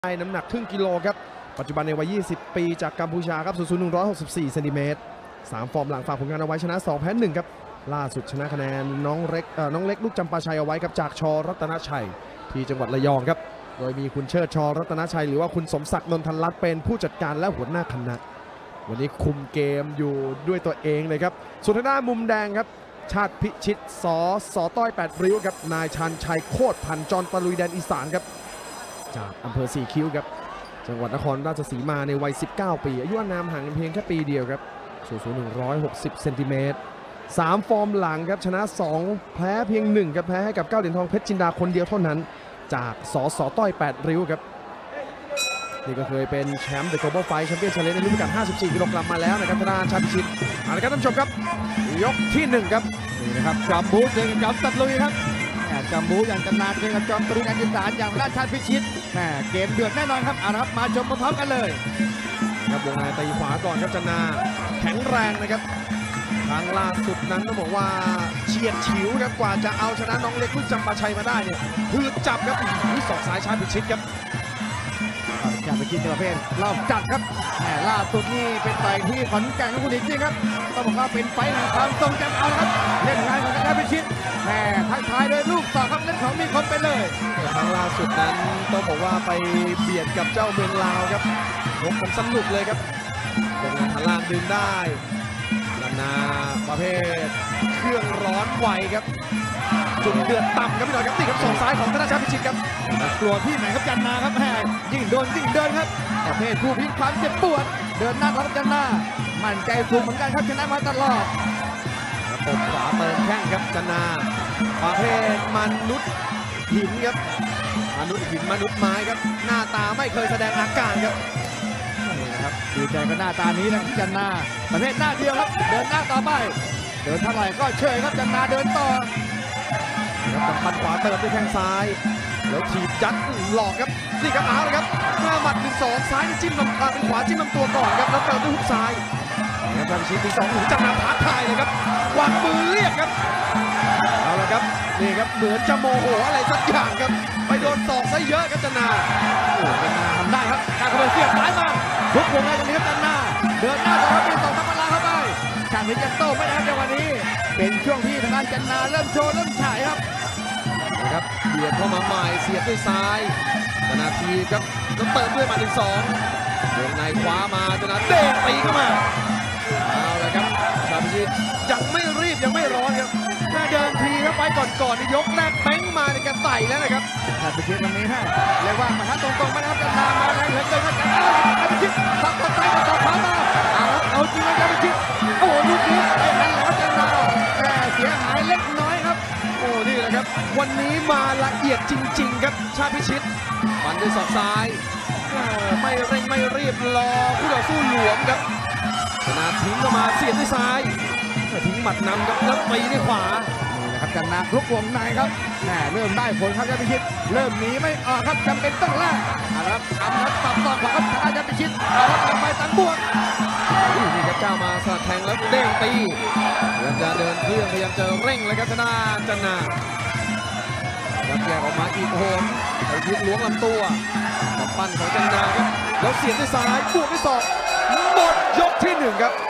น้ำหนักครึ่งกิโลครับปัจจุบันในวัย 20 ปีจากกัมพูชาครับสูง 164 เซนติเมตร 3 ฟอร์มหลังฝากผลงานเอาไว้ชนะ 2 แพ้ 1 ครับล่าสุดชนะคะแนนน้องเล็กลูกจำปาชัยเอาไว้ครับจากชรัตนชัยที่จังหวัดระยองครับโดยมีคุณเชิดชรัตนชัยหรือว่าคุณสมศักดิ์นนทันรัตน์เป็นผู้จัดการและหัวหน้าคณะวันนี้คุมเกมอยู่ด้วยตัวเองเลยครับส่วนทางด้านมุมแดงครับชาติพิชิตสต้อย8 ริ้วครับนายชันชัยโคตรพันจรตะลุยแดนอีสานครับจากอำเภอ4 คิ้วครับจังหวัดนครราชสีมาในวัย 19 ปีอายุอานามห่างกันเพียงแค่ปีเดียวครับสูง 160 เซนติเมตร 3 ฟอร์มหลังครับชนะ 2 แพ้เพียง 1 ครับแพ้ให้กับ9 เหรียญทองเพชรจินดาคนเดียวเท่านั้นจากสต้อย 8 ริ้วครับนี่ก็เคยเป็นแชมป์ The Global Fight Champion Challenge ในรุ่นพิกัด 54 กิโลกรัมมาแล้วนะครับทางด้านชาติพิชิตเอาละครับท่านผู้ชมครับยกที่ 1 ครับนี่นะครับจอมบูเจอกับจอมตะลุยครับจอมบูอย่างจันนาเจอกับจอมตะลุยแดนอีสานอย่างราชาติพิชิตเกมเดือดแน่นอนครับเอาละครับมาชมพร้อมๆกันเลยครับวงในตีขวาก่อนครับจันนาแข็งแรงนะครับครั้งล่าสุดนั้นต้องบอกว่าเฉียดฉิวครับกว่าจะเอาชนะน้องเล็กลูกจำปาชัยมาได้เนี่ยคือจับครับที่ศอกซ้ายชาติพิชิตครับชาติพิชิตประเภทรอบจัดครับล่าสุดนี่เป็นไฟที่ขอนแก่นของคุณจริงๆครับต้องบอกว่าเป็นไฟแห่งความทรงจำเอาครับเล่นงานของชาติพิชิตทักทายโดยลูกต่อครับเล่นของมีคนไปเลยครั้งล่าสุดนั้นต้องบอกว่าไปเบียดกับเจ้าเมืองลาวครับผมสนุกเลยครับตรงทางล่างดึงได้จันนาประเภทเครื่องร้อนไวครับจุดเดือดต่ำครับพี่หน่อยครับตีครับศอกซ้ายของธนชาติพิชิตครับกลัวที่ไหนครับจันนาครับยิ่งโดนยิ่งเดินครับประเภทผู้พิความเจ็บปวดเดินหน้าครับจันนามั่นใจสูงเหมือนกันครับชนะมาตลอดตบขวาเติมแข้งครับจันนาประเภทมนุษย์หินครับมนุษย์หินมนุษย์ไม้ครับหน้าตาไม่เคยแสดงอาการครับนี่นะครับดีใจกับหน้าตานี้นะจันนาประเภทหน้าเดียวครับเดินหน้าต่อไปเดินเท่าไหร่ก็เฉยครับจันนาเดินต่อครับปันขวาเติมด้วยแข้งซ้ายแล้วถีบจัดหลอกครับนี่ครับเอาเลยครับหน้าหมัด1-2ซ้ายจิ้มลำตัวเป็นขวาจิ้มลำตัวก่อนครับแล้วเติมด้วยฮุกซ้ายแล้วทำชิ้นที่2หนูจันนาท้าทายเลยครับวางมือเรียกครับเอาละครับนี่ครับเหมือนจะโมโหอะไรสักอย่างครับไปโดนศอกซะเยอะครับจันนาจันนาทำได้ครับการเข้าไปเสียบซ้ายมาทุกวงในตรงนี้ครับจันนาเดินหน้าต่อครับเป็น2 ทัพพลาเข้าไปชาติพิชิตโต้ไม่ได้ครับในวันนี้เป็นช่วงที่ทางด้านจันนาเริ่มโชว์เริ่มฉายครับนะครับเบียดเข้ามาใหม่เสียบด้วยซ้ายจันนาทีครับแล้วเติมด้วยหมัด1-2วงในขวามาจันนาเด้งตีเข้ามาเอาละครับชาติพิชิตยังไม่รีบยังไม่ร้อนครับแค่เดินทีครับไปก่อนยกแรกเป้งมาในการใส่แล้วนะครับชาติพิชิตวันนี้เรียกว่ามาทัดตรงๆไม่นะครับจันนามาแรงเหลือเกินครับชาติพิชิตทับต่อซ้ายต่อขวามาเอาจริงนะชาติพิชิตโอ้โหลูกนี้ไอ้นั่นแล้วจันนาแต่เสียหายเล็กน้อยครับโอ้นี่แหละครับวันนี้มาละเอียดจริงๆครับชาติพิชิตฟันด้วยศอกซ้ายไม่เร่งไม่รีบรอผู้ต่อสู้หลวมครับชนะทิ้งเข้ามาเสียบด้วยซ้ายทิ้งหมัดนำครับแล้วตีด้วยขวานี่นะครับจันนาลุกวงในครับเริ่มได้ผลครับชาติพิชิตเริ่มหนีไม่ออกครับจำเป็นต้องแลกครับทำครับตับต่อขวาครับชาติพิชิตครับไปตังบวกนี่ครับเจ้ามาสลัดแทงแล้วเด้งตีพยายามจะเดินเครื่องพยายามจะเร่งเลยครับชนะจันนาครับแยกออกมาอีกโหนไปยึดล้วงลำตัวกับปั้นของจันนาครับแล้วเสียบด้วยซ้ายบวกด้วยศอกหมดยกที่ 1ครับ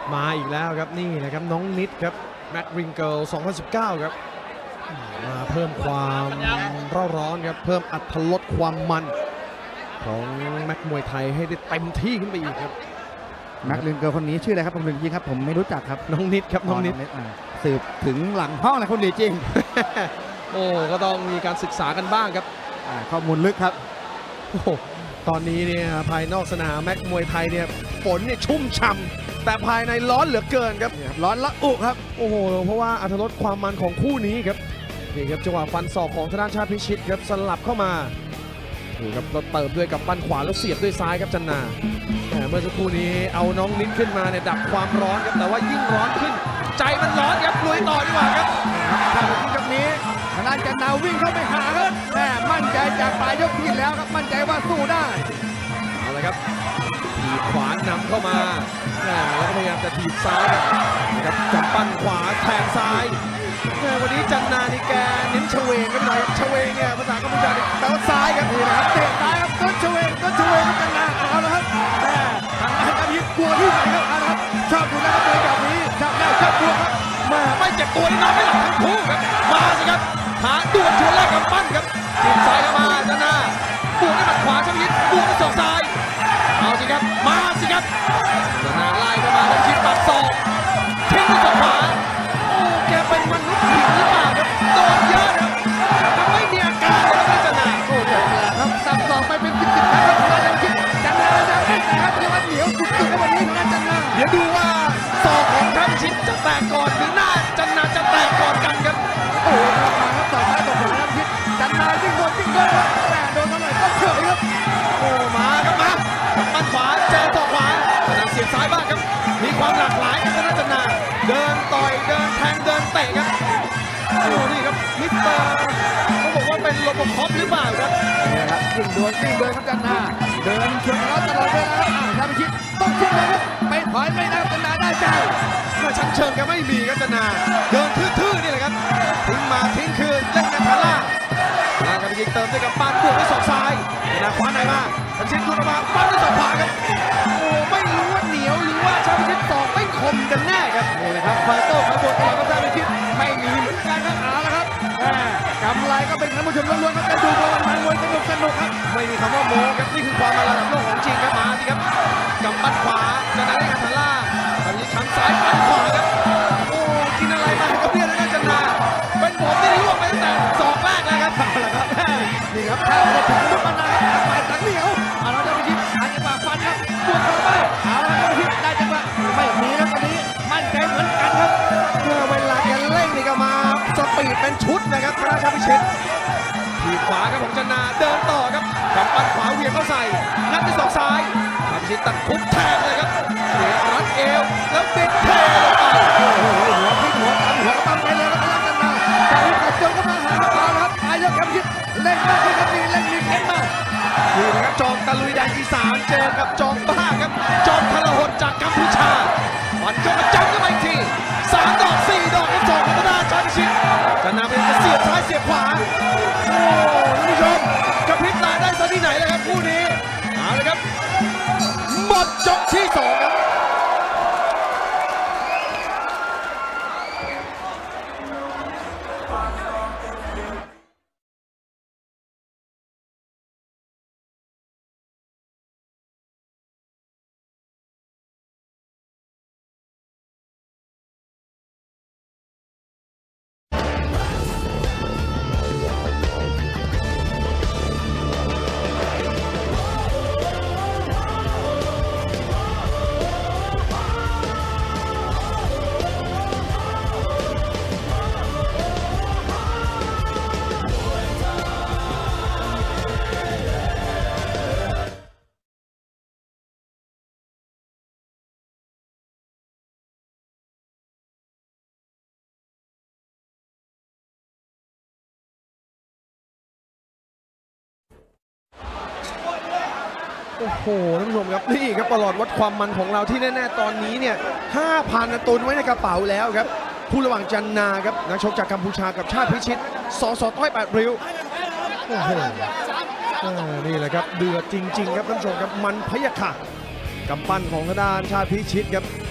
มาอีกแล้วครับนี่นะครับน้องนิดครับแม็กริงเกิล2019ครับมาเพิ่มความเร่าร้อนครับเพิ่มอรรถรสความมันของแม็กมวยไทยให้ได้เต็มที่ขึ้นไปอีกครับแม็กลินเกิร์คนนี้ชื่ออะไรครับคุณหลีจริงครับผมไม่รู้จักครับน้องนิดครับน้องนิดสืบถึงหลังห้องนะคุณหลีจริงโอ้ก็ต้องมีการศึกษากันบ้างครับข้อมูลลึกครับโอ้ตอนนี้เนี่ยภายนอกสนามแม็กมวยไทยเนี่ยฝนเนี่ยชุ่มฉ่ำแต่ภายในร้อนเหลือเกินครับร้อนละอุครับโอ้โหเพราะว่าอรรถรสความมันของคู่นี้ครับนี่ครับจังหวะฟันศอกของทางด้านชาติพิชิตครับสลับเข้ามานี่ครับเราเติมด้วยกับปั้นขวาแล้วเสียบด้วยซ้ายครับจันนาแต่เมื่อสักครู่นี้เอาน้องนิดขึ้นมาเนี่ยดับความร้อนครับแต่ว่ายิ่งร้อนขึ้น ใจมันร้อนครับลุยต่อดีกว่าครับถ้าเป็นที่ตรงนี้ทางด้านจันนาวิ่งเข้าไปหาครับแม่มั่นใจจากปลายยกที่แล้วครับมั่นใจว่าสู้ได้เอาเลยครับถีบขวานำเข้ามาแล้วก็พยายามจะถีบซ้ายครับจับปั้นขวาแทงซ้ายวันนี้จันนานี่แกเน้นเฉวงกันหน่อยเฉวงเนี่ยภาษากัมพูชาแปลว่าซ้ายครับนี่นะครับเตะซ้ายครับต้นเฉวงครับจันนาเอาละครับแม่ทางด้านจันยิบกลัวที่ไหนครับเอาละครับชอบดูแล้วครับแบบนี้ชอบได้ชอบกลัวครับมาไม่เจ็บตัวนี่นอนไม่หลับทั้งคู่ครับมาสิครับหาดวลชวนแรกกับปั้นครับจีบซ้ายเข้ามาจันนาบวกด้วยหมัดขวาชาพิชิตบวกด้วยศอกซ้ายเอาสิครับมาสิครับจันนาไล่เข้ามาชาพิชิตปัดศอกทิ้งด้วยศอกขวาโอ้แกเป็นมนุษย์หินหรือเปล่าครับโดนเยอะครับทำไม่มีอาการเลยครับจันนาโอ้โหครับสับสองไปเป็นสิบครั้งครับจันนาจะไม่แต่ครับเรียกว่าเหนียวสุดๆครับวันนี้นะจันนาเดี๋ยวดูว่าศอกของชาพิชิตจะแตกก่อนหรือหน้าจันนาจะแตกก่อนกันครับโอ้โหมาครับต่อท้ายต่อผลแล้วพิษจันนายิ่งโดนครับแต่โดนเท่าไหร่ก็เฉยครับโอ้มาครับมาปั้นขวาเจอศอกขวาจันนาเสียบซ้ายบ้างครับมีความหลากหลายครับจันนาเดินต่อยเดินแทงเดินเตะครับโอ้นี่ครับมิสเตอร์เขาบอกว่าเป็นโรบอคอปหรือเปล่าครับนี่ครับยิ่งโดนครับจันนาเดินชนแล้วตลอดเวลาครับทำพิษต้องชนเลยครับไม่ถอยไม่ได้จันนาได้ใจเมื่อชั้นเชิงแกไม่มีครับจันนาเดินทื่อๆนี่แหละครับทิ้งมาทิ้งคืนเล่นกันขาล่างแล้วก็ไปยิงเติมด้วยกับปั้นบวกด้วยศอกซ้ายจันนาคว้าในมาชาพิชิตหลุดออกมาปั้นด้วยศอกขวาครับโอ้ไม่รู้ว่าเหนียวหรือว่าชาพิชิตศอกไม่คมกันแน่ครับนี่แหละครับไฟโต้ไฟบวกตลอดครับท่านพิษไม่มีเหมือนกันครับเอาละครับกำไรก็เป็นท่านผู้ชมล้วนๆครับจะดูบอลมันมวยสนุกครับไม่มีคำว่าโม้ครับนี่คือความมาระดับโลกของจริงครับมาสิครับกำปั้นขวาจันนาได้การฐานล่างตอนนี้ชั้นซ้ายปั้นขวาครับโอ้กินอะไรมาครับเนี่ยนะจันนาเป็นผมที่ล่วงไปตั้งแต่ศอกแรกแล้วครับเอาละครับนี่ครับถ้าเราถึงลูกมันนะครับไปตักเหนียวเอาเราจะไปชิดหาจังหวะฟันครับบวกเข้าไปเอาเราจะไปชิดได้จังหวะไม่มีครับตอนนี้มั่นใจเหมือนกันครับเมื่อเวลาแกเร่งนี่ก็มาสปีดเป็นชุดนะครับราชาพิชิตทีขวาครับของจันนาเดินต่อครับกำปั้นขวาเหวี่ยงเข้าใส่นัดที่ศอกซ้ายราชาพิชิตตัดทุบแทงเลยครับเสียรัดเอวแล้วบิดเทลงไปโอ้โหหัวพลิกหัวตามหัวกระปั้นไปเลยครับพลังกันมาจากที่กดจนก็มาหาเอาละครับอายกครับชิดเล่นมากเลยครับนี่เล่นมีเข็มมากนี่นะครับจอมตะลุยแดนอีสานเจอกับจอมบ้าครับจอมทรหดจากกัมพูชามันก็มาจับกันมาอีกที3 ดอก 4 ดอกครับจอมพัฒนาชาญชิตจะนำเป็นเสียบซ้ายเสียบขวาโอ้ท่านผู้ชมกระพริบตาได้ซะที่ไหนเลยครับคู่นี้เอาเลยครับหมดยกที่ 2 ครับ โอ้โหท่านผู้ชมครับนี่ครับประหลอดวัดความมันของเราที่แน่ๆตอนนี้เนี่ย 5,000 ตุนไว้ในกระเป๋าแล้วครับคู่ระหว่างจันนาครับนักชกจากกัมพูชากับชาติพิชิตสสต้อย8 ริ้วโอ้โหนี่แหละครับเดือดจริงๆครับท่านผู้ชมครับมันพยาค่ะกำปั้นของทางด้านชาติพิชิตครับ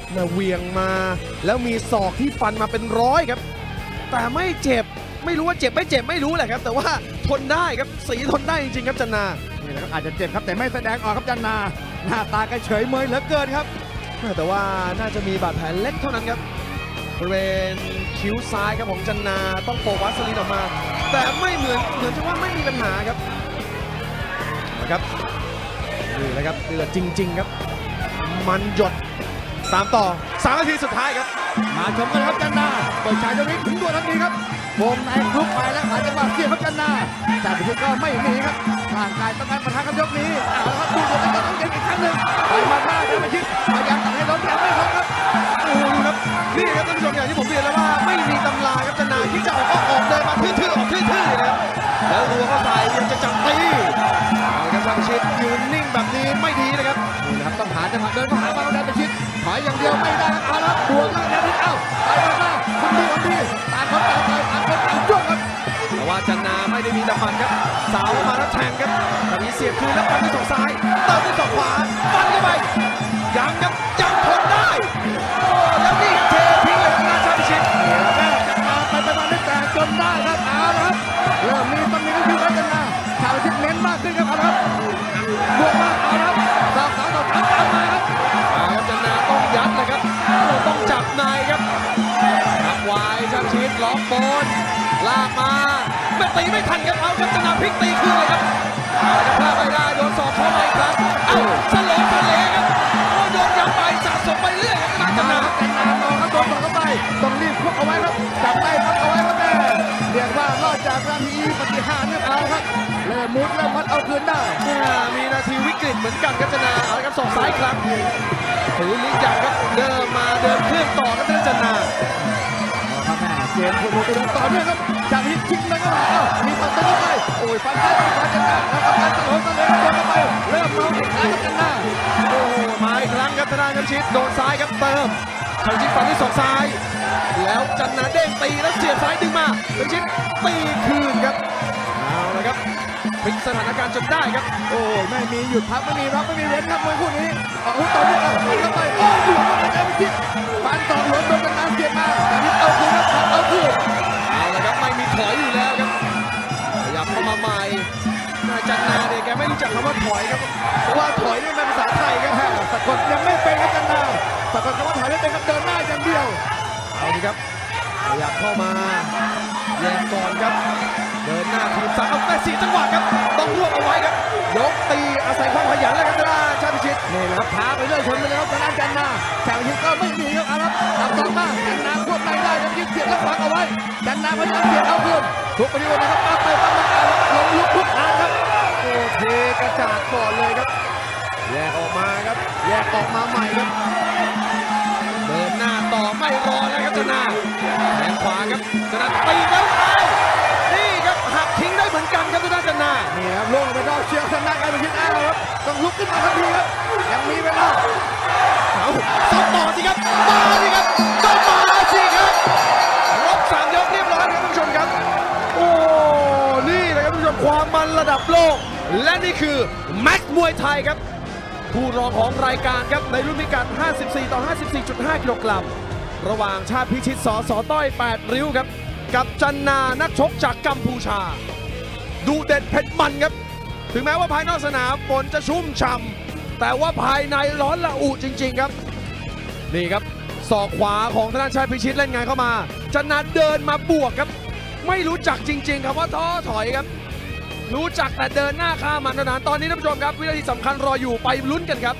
เหวี่ยงมาแล้วมีศอกที่ฟันมาเป็นร้อยครับแต่ไม่เจ็บไม่รู้ว่าเจ็บไม่เจ็บไม่รู้แหละครับแต่ว่าทนได้ครับสีทนได้จริงๆครับจันนานี่แหละครับอาจจะเจ็บครับแต่ไม่แสดงออกครับจันนาหน้าตาก็เฉยเมยเหลือเกินครับแต่ว่าน่าจะมีบาดแผลเล็กเท่านั้นครับบริเวณคิ้วซ้ายครับของจันนาต้องโปะวัสลีนออกมาแต่ไม่เหมือนจะว่าไม่มีปัญหาครับนะครับนี่แหละครับเดือดจริงๆครับมันหยดตามต่อ3 นาทีสุดท้ายครับมาชมกันครับจันนาเปิดฉากตรงนี้ถึงตัวทันทีครับวงในลุกไปแล้วหาจังหวะเสียบครับจันนาจากพิชิตก็ไม่หนีครับร่างกายต้องการปะทะกับยกนี้เอาละครับดูตัวกันต้องเย็นอีกครั้งหนึ่งไปมาหน้าจากพิชิตพยายามตัดให้ล้มยังไม่ล้มครับโอ้โหดูครับนี่ครับท่านผู้ชมอย่างที่ผมเรียนแล้วว่าไม่มีตำราครับจันนาที่จะออกก็ออกเดินมาทื่อๆออกทื่อๆเลยครับแล้วรัวเข้าใส่ยังจะจับตีเอาครับพิชิตยืนนิ่งแบบนี้ไม่ดีนะครับนี่นะครับต้องหาจังหวะเดินเข้าหาบ้างได้พิชิตถอยอย่างเดียวไม่ได้ครับเอาละบวกแล้วนะพิชิตเอ้าไปมาหน้าคนดีต่างคนต่างไปต่างคนต่างจ้วงครับแต่ว่าจันนาไม่ได้มีแต่ฟันครับสาวมาแล้วแทงครับแบบนี้เสียบคืนแล้วฟันด้วยศอกซ้ายเติมด้วยศอกขวาฟันเข้าไปยังครับยังทนได้โอ้แล้วนี่เททิ้งเลยครับนาชาพิชิตแม่จันนาไปมาได้แต่จนได้ครับเอาละครับเริ่มมีตำหนิก็คือจันนาชาพิชิตเน้นมากขึ้นครับเอาละครับบวกมากเอาละครับศอกสาวต่อสามมาครับจันนาต้องยัดเลยครับต้องจับในครับทักไว้ชาพิชิตล็อกบนลากมาไม่ตีไม่ทันครับเอาครับจันนาพลิกตีคืนเลยครับเอาครับพลาดไม่ได้โดนศอกเข้าไปครับเอ้าสโลว์ครับโอ้โดนย้ำไปสะสมไปเรื่อยครับจันนามองครับโดนศอกเข้าไปต้องรีบควบเอาไว้ครับจับได้พักเอาไว้ครับแม่เรียกว่ารอดจากนาทีปฏิหารเนี่ยเอาครับเริ่มมุดเริ่มมัดเอาคืนได้มีนาทีวิกฤตเหมือนกันครับจันนาเอาครับศอกซ้ายครั้งถือลิ้นยักครับเดินมาเดินเคลื่อนต่อครับจันนาเกมคนตัวต่อเนื่องครับจากฮิตทิ้งเลยก็มามีตัดตัวไปโอ้ยฟันซ้ายฟันจันนาแล้วก็การตะโกนตะเลยตัวเข้าไปเริ่มเมาอีกครั้งครับจันนาโอ้มาอีกครั้งครับจันนาครับชิดโดนซ้ายครับเติมชาพิชิตฟันที่ศอกซ้ายแล้วจันนาเด้งตีแล้วเสียบซ้ายดึงมาชาพิชิตตีคืนครับเอาละครับพลิกสถานการณ์จนได้ครับโอ้ไม่มีหยุดพักไม่มีร็อกไม่มีเว้นครับมวยคู่นี้ออกหุ้นต่อเนื่องเข้าไปโอ้หลวมเลยครับพิชิตฟันต่อหลวมโดนจันนาเสียบมาแต่พิชิตเอาคืนครับเอาคืนเอาละครับไม่มีถอยอยู่แล้วครับขยับเข้ามาใหม่จันนาเนี่ยแกไม่รู้จักคำว่าถอยครับเพราะว่าถอยนี่เป็นภาษาไทยครับสะกดยังไม่เป็นครับจันนาสะกดคำว่าถอยไม่เป็นครับเดินหน้าอย่างเดียวเอาดีครับขยับเข้ามาแยกก่อนครับเดินหน้าทีมซ้ายเอาแต่4 จังหวะครับต้องรวบเอาไว้ครับยกตีอาศัยความขยันเลยครับชาพิชิตนี่แหละครับพาไปเรื่อยชนไปเลยครับจันนาชาพิชิตก็ไม่หนีครับเอาละครับต่อมาจันนาควบไม่ได้ครับยึดเสียบแล้วขวางเอาไว้จันนาพยายามเสียบเอาคืนทุกปฏิวัตินะครับปั๊บไปปั๊บมาลงลุกทุกทางครับโอ้เทกระจาดก่อนเลยครับแยกออกมาครับแยกออกมาใหม่ครับเดินหน้าต่อไม่รอแล้วครับจันนาแขนขวาครับจันนาตีแล้วนี่ครับหักทิ้งได้เหมือนกันครับจันนานี่ครับลงไปนอกเชือกจันนาการไปคิดอ้าวครับต้องลุกขึ้นมาทันทีครับยังมีเวลาเอาซ้อมต่อสิครับมาสิครับต้องมาสิครับครบ3 ยกเรียบร้อยครับท่านผู้ชมครับโอ้นี่เลยครับท่านผู้ชมความมันระดับโลกและนี่คือแม็กซ์มวยไทยครับผู้รองของรายการครับในรุ่นพิกัด 54 ต่อ 54.5 กิโลกรัมระหว่างชาติพิชิตสสต้อย8 ริ้วครับกับจันนานักชกจากกัมพูชาดูเด็ดเผ็ดมันครับถึงแม้ว่าภายนอกสนามฝนจะชุ่มฉ่ำแต่ว่าภายในร้อนระอุจริงๆครับนี่ครับศอกขวาของธนาชัยพิชิตเล่นงานเข้ามาจันนาเดินมาบวกครับไม่รู้จักจริงๆครับว่าท้อถอยครับรู้จักแต่เดินหน้าข้ามมันเท่านั้นตอนนี้ท่านผู้ชมครับวินาทีสำคัญรออยู่ไปลุ้นกันครับ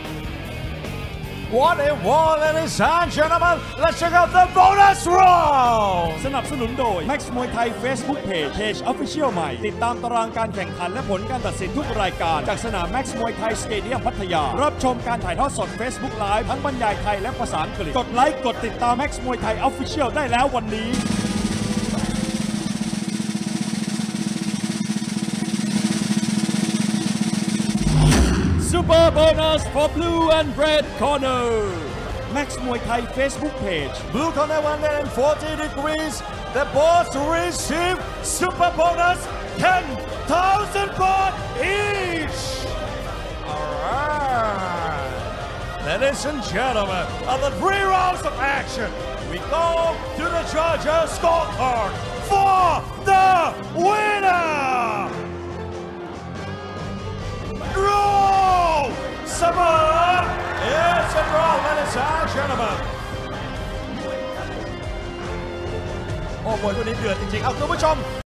What a war, ladies and gentlemen! Let's check out the bonus round! สนับสนุนโดย Max Muay Thai Facebook Page Official ใหม่ติดตามตารางการแข่งขันและผลการตัดสินทุกรายการจากสนาม Max Muay Thai Stadium พัทยารับชมการถ่ายทอดสด Facebook Live ทั้งบรรยายไทยและภาษาอังกฤษกดไลค์กดติดตาม Max Muay Thai Official ได้แล้ววันนี้Super bonus for blue and red corner. Max Muay Thai Facebook page. Blue corner 140 degrees. The boss receive super bonus 10,000 baht each. Alright. Ladies and gentlemen, after 3 rounds of action, we go to the judges' scorecard for the winner! Draw! Summer! It's a draw, ladies and gentlemen. โอ้โหวันนี้เดือดจริงๆ เอาคุณผู้ชม